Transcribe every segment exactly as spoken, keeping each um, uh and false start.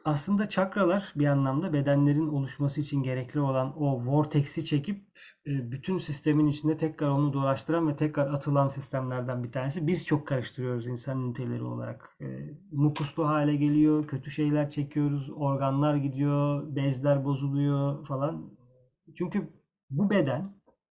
Aslında çakralar bir anlamda bedenlerin oluşması için gerekli olan o vortex'i çekip e, bütün sistemin içinde tekrar onu dolaştıran ve tekrar atılan sistemlerden bir tanesi. Biz çok karıştırıyoruz insan üniteleri olarak. E, mukuslu hale geliyor, kötü şeyler çekiyoruz, organlar gidiyor, bezler bozuluyor falan. Çünkü bu beden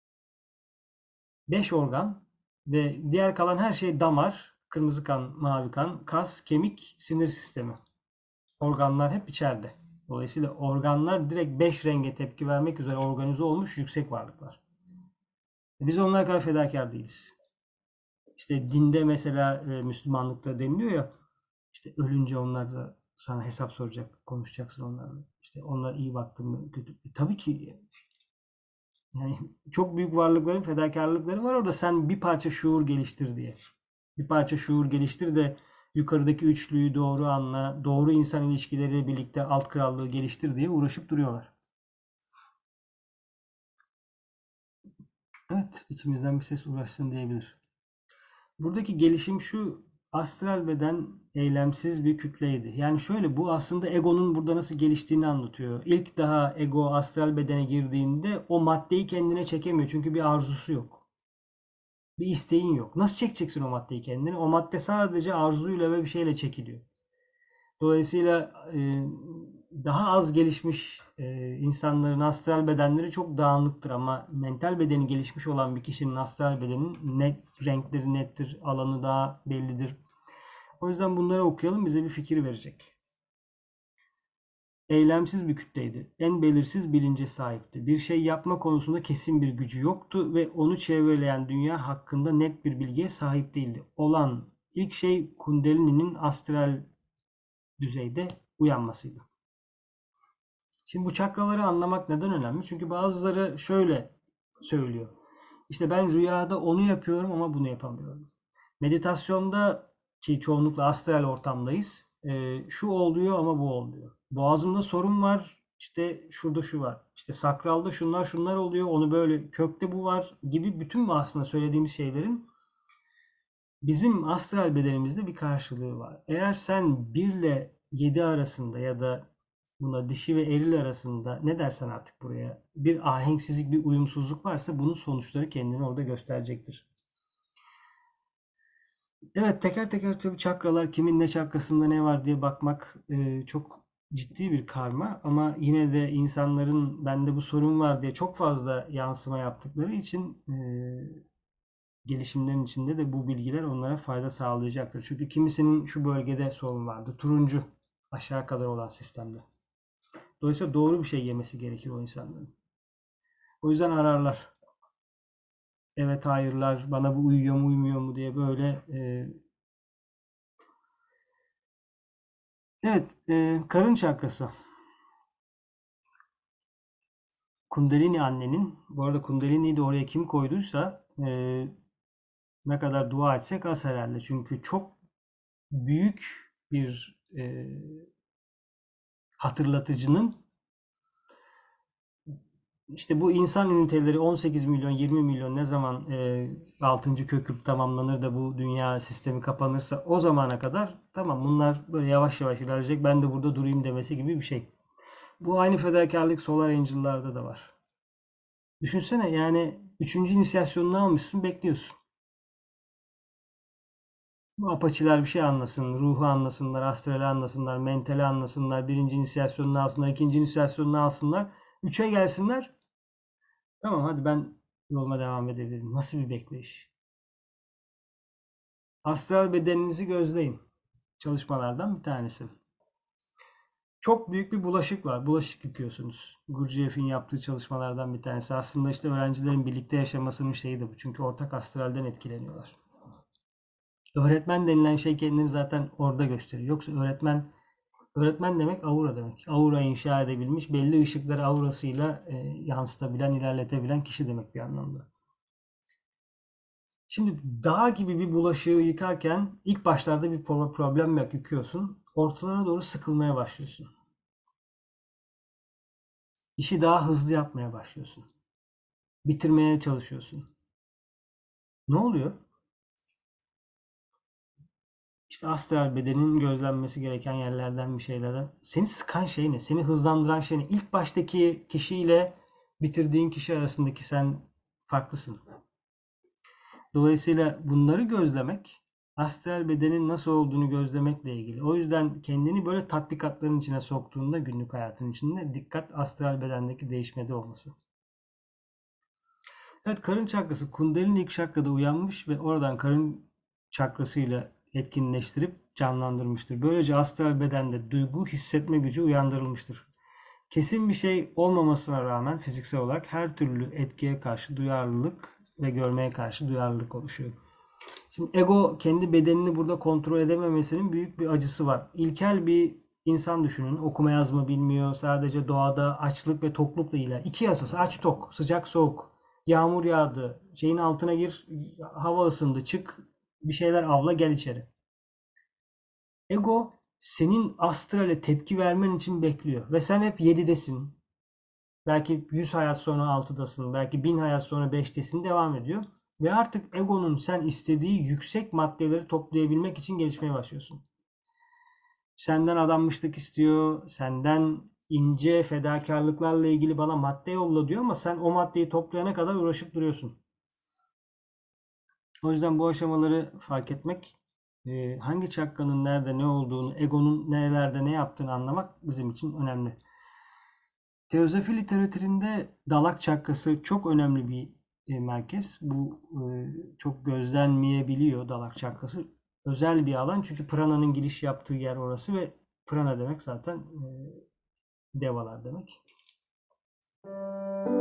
beş organ ve diğer kalan her şey damar, kırmızı kan, mavi kan, kas, kemik, sinir sistemi. Organlar hep içeride. Dolayısıyla organlar direkt beş renge tepki vermek üzere organize olmuş yüksek varlıklar. Biz onlar kadar fedakar değiliz. İşte dinde mesela e, Müslümanlıkta deniliyor ya, işte ölünce onlar da sana hesap soracak, konuşacaksın onlarla. İşte onlar iyi baktın mı, kötü. E, tabii ki yani çok büyük varlıkların fedakarlıkları var orada, sen bir parça şuur geliştir diye. Bir parça şuur geliştir de yukarıdaki üçlüyü doğru anla, doğru insan ilişkileriyle birlikte alt krallığı geliştir diye uğraşıp duruyorlar. Evet, içimizden bir ses uğraşsın diyebilir. Buradaki gelişim şu: astral beden eylemsiz bir kütleydi. Yani şöyle, bu aslında egonun burada nasıl geliştiğini anlatıyor. İlk daha ego astral bedene girdiğinde o maddeyi kendine çekemiyor çünkü bir arzusu yok. Bir isteğin yok. Nasıl çekeceksin o maddeyi kendine? O madde sadece arzuyla ve bir şeyle çekiliyor. Dolayısıyla e, daha az gelişmiş e, insanların astral bedenleri çok dağınıktır ama mental bedeni gelişmiş olan bir kişinin astral bedeninin net renkleri nettir, alanı daha bellidir. O yüzden bunları okuyalım, bize bir fikir verecek. Eylemsiz bir kütleydi. En belirsiz bilince sahipti. Bir şey yapma konusunda kesin bir gücü yoktu ve onu çevreleyen dünya hakkında net bir bilgiye sahip değildi. Olan ilk şey Kundalini'nin astral düzeyde uyanmasıydı. Şimdi bu çakraları anlamak neden önemli? Çünkü bazıları şöyle söylüyor. İşte ben rüyada onu yapıyorum ama bunu yapamıyorum. Meditasyonda, ki çoğunlukla astral ortamdayız, e, şu oluyor ama bu olmuyor. Boğazımda sorun var, işte şurada şu var. İşte sakralda şunlar şunlar oluyor, onu böyle, kökte bu var gibi, bütün bu aslında söylediğimiz şeylerin bizim astral bedenimizde bir karşılığı var. Eğer sen bir ile yedi arasında ya da buna dişi ve eril arasında, ne dersen artık, buraya bir ahenksizlik, bir uyumsuzluk varsa bunun sonuçları kendini orada gösterecektir. Evet, teker teker tabii çakralar, kimin ne çakrasında ne var diye bakmak e, çok ciddi bir karma, ama yine de insanların bende bu sorun var diye çok fazla yansıma yaptıkları için e, gelişimlerin içinde de bu bilgiler onlara fayda sağlayacaktır. Çünkü kimisinin şu bölgede sorun vardı. Turuncu aşağı kadar olan sistemde. Dolayısıyla doğru bir şey yemesi gerekir o insanların. O yüzden ararlar. Evet, hayırlar, bana bu uyuyor mu uymuyor mu diye böyle. E, evet, e, karın çakrası. Kundalini annenin, bu arada Kundalini'yi de oraya kim koyduysa e, ne kadar dua etsek az herhalde. Çünkü çok büyük bir e, hatırlatıcının. İşte bu insan üniteleri on sekiz milyon, yirmi milyon, ne zaman e, altıncı köküp tamamlanır da bu dünya sistemi kapanırsa o zamana kadar tamam, bunlar böyle yavaş yavaş ilerleyecek, ben de burada durayım demesi gibi bir şey. Bu aynı fedakarlık Solar Angel'larda da var. Düşünsene, yani üçüncü inisiyasyonunu almışsın, bekliyorsun. Bu apaçiler bir şey anlasın, ruhu anlasınlar, astrali anlasınlar, mentali anlasınlar, birinci inisiyasyonunu alsınlar, ikinci inisiyasyonunu alsınlar, üçe gelsinler. Tamam, hadi ben yoluma devam edebilirim. Nasıl bir bekleyiş? Astral bedeninizi gözleyin. Çalışmalardan bir tanesi. Çok büyük bir bulaşık var. Bulaşık yıkıyorsunuz. Gurdjieff'in yaptığı çalışmalardan bir tanesi. Aslında işte öğrencilerin birlikte yaşamasının şeyi de bu. Çünkü ortak astralden etkileniyorlar. Öğretmen denilen şey kendini zaten orada gösteriyor. Yoksa öğretmen öğretmen demek aura demek. Aura inşa edebilmiş, belli ışıkları aurasıyla e, yansıtabilen, ilerletebilen kişi demek bir anlamda. Şimdi dağ gibi bir bulaşığı yıkarken ilk başlarda bir problem yok, yıkıyorsun. Ortalara doğru sıkılmaya başlıyorsun. İşi daha hızlı yapmaya başlıyorsun. Bitirmeye çalışıyorsun. Ne oluyor? İşte astral bedenin gözlenmesi gereken yerlerden bir şeylerden. Seni sıkan şey ne? Seni hızlandıran şey ne? İlk baştaki kişiyle bitirdiğin kişi arasındaki sen farklısın. Dolayısıyla bunları gözlemek, astral bedenin nasıl olduğunu gözlemekle ilgili. O yüzden kendini böyle tatbikatların içine soktuğunda günlük hayatın içinde dikkat astral bedendeki değişmede olması. Evet, karın çakrası Kundalini ilk çakrada uyanmış ve oradan karın çakrasıyla etkinleştirip canlandırmıştır. Böylece astral bedende duygu, hissetme gücü uyandırılmıştır. Kesin bir şey olmamasına rağmen fiziksel olarak her türlü etkiye karşı duyarlılık ve görmeye karşı duyarlılık oluşuyor. Şimdi ego kendi bedenini burada kontrol edememesinin büyük bir acısı var. İlkel bir insan düşünün. Okuma yazma bilmiyor. Sadece doğada açlık ve toklukla ilgili. İki yasası aç tok, sıcak soğuk. Yağmur yağdı. Şeyin altına gir, hava ısındı. Çık bir şeyler avla gel içeri. Ego senin astrale tepki vermen için bekliyor. Ve sen hep yedidesin. Belki yüz hayat sonra altıdasın. Belki bin hayat sonra beştesin. Devam ediyor. Ve artık egonun sen istediği yüksek maddeleri toplayabilmek için gelişmeye başlıyorsun. Senden adanmışlık istiyor. Senden ince fedakarlıklarla ilgili bana madde yolla diyor ama sen o maddeyi toplayana kadar uğraşıp duruyorsun. O yüzden bu aşamaları fark etmek, e, hangi çakranın nerede ne olduğunu, egonun nerelerde ne yaptığını anlamak bizim için önemli. Teozofi literatüründe dalak çakrası çok önemli bir e, merkez. Bu e, çok gözlenmeyebiliyor dalak çakrası. Özel bir alan çünkü prana'nın giriş yaptığı yer orası ve prana demek zaten e, devalar demek.